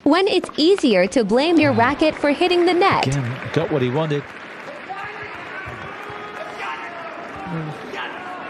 when it's easier to blame your racket for hitting the net. Again, got what he wanted.